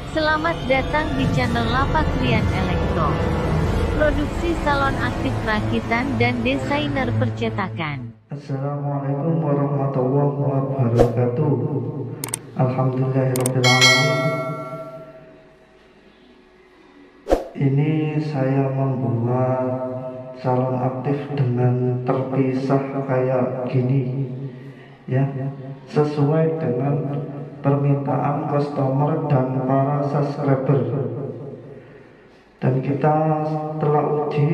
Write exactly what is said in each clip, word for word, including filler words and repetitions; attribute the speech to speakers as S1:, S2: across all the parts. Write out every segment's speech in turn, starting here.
S1: Selamat datang di channel Lapak Rian Elektro. Produksi salon aktif rakitan dan desainer percetakan.
S2: Assalamualaikum warahmatullahi wabarakatuh. Alhamdulillahirabbil alamin. Ini saya membuat salon aktif dengan terpisah kayak gini, ya, sesuai dengan permintaan customer dan para subscriber. Dan kita telah uji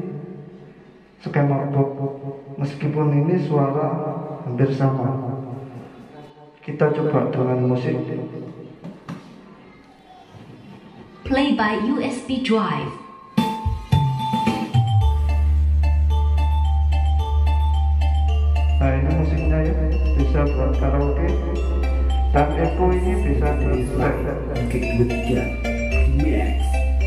S2: skema box, meskipun ini suara hampir sama. Kita coba dengan musik.
S3: Play by U S B drive.
S2: Nah, ini musiknya ya, bisa buat karaoke. Dan echo ini bisa di set.
S3: Yes.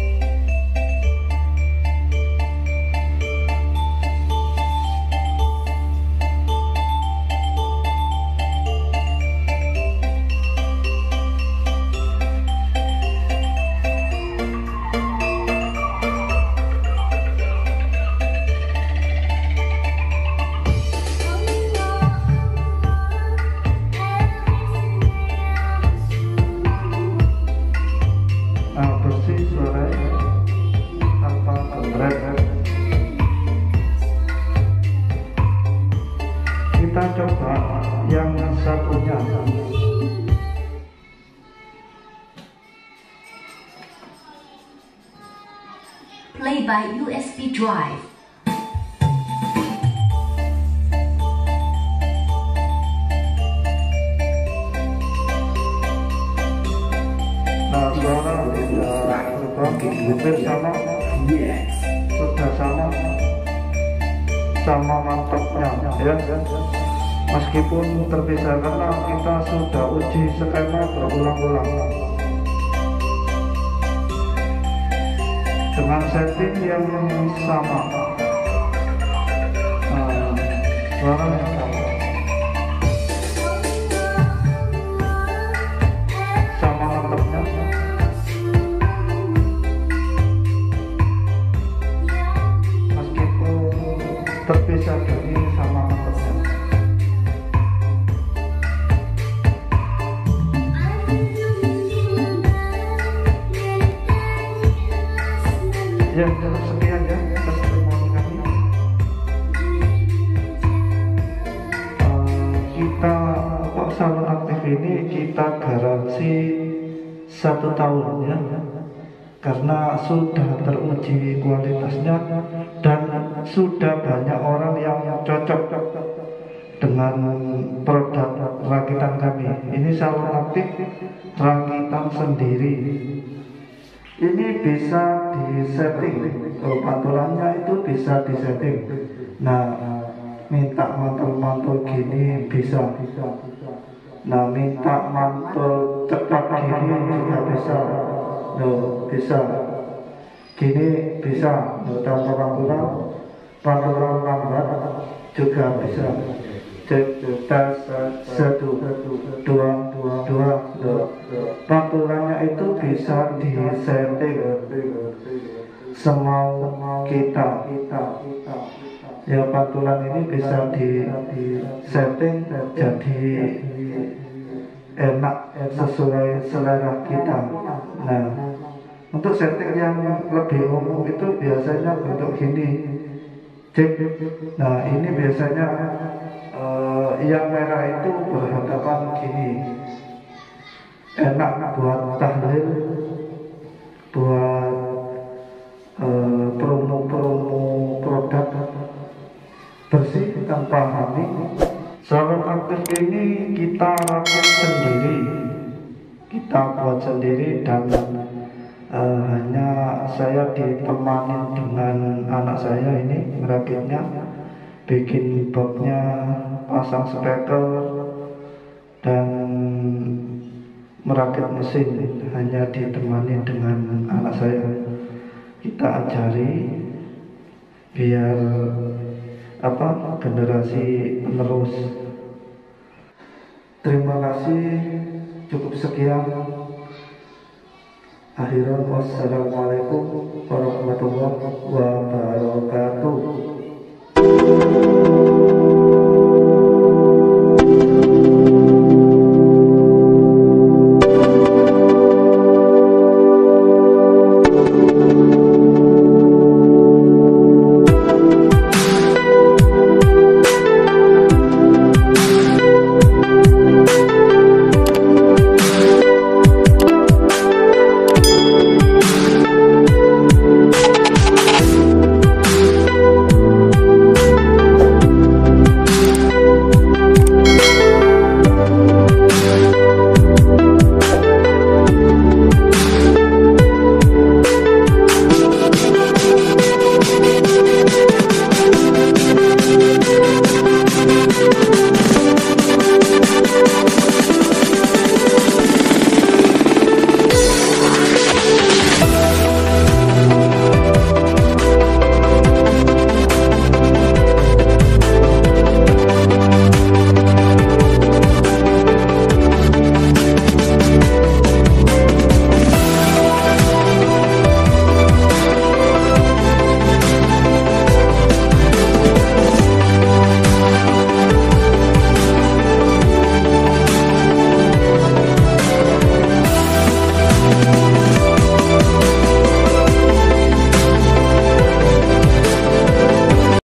S2: Kita coba yang satunya.
S3: Play by U S B drive.
S2: Nah, suara hampir sama.
S3: Yes.
S2: Sudah sama sama mantapnya, ya. Meskipun terpisah karena kita sudah uji skema berulang-ulang dengan setting yang sama. Nah, suara yang sama sama mantapnya. Meskipun terpisah ini sama mantapnya. Ya, sekian ya testimoni kami. Uh, kita kok salon aktif ini kita garansi satu tahun, ya, karena sudah teruji kualitasnya dan sudah banyak orang yang cocok dengan produk rakitan kami. Ini salon aktif rakitan sendiri. Ini bisa disetting, oh, pantulannya itu bisa disetting. Nah, minta mantul-mantul gini bisa. Nah, minta mantul cepat gini juga bisa. Loh, bisa. Gini bisa. Loh, tanpa pantulan, pantulan lambat juga bisa. Tes satu dua dua dua. Pantulannya itu bisa disetting semau kita. Ya, pantulan ini bisa disetting jadi enak sesuai selera kita. Nah, untuk setting yang lebih umum itu biasanya bentuk gini. Cek. Nah, ini biasanya Uh, yang merah itu berhadapan gini, enak buat tahlil, buat uh, promo-promo produk bersih tanpa hati. Salon aktif ini kita rakit sendiri, kita buat sendiri, dan uh, hanya saya ditemani dengan anak saya ini merakitnya, bikin boxnya, pasang speaker, dan merakit mesin hanya ditemani dengan anak saya. Kita ajari biar apa generasi penerus. Terima kasih, cukup sekian. Akhirul wassalamualaikum warahmatullahi wabarakatuh.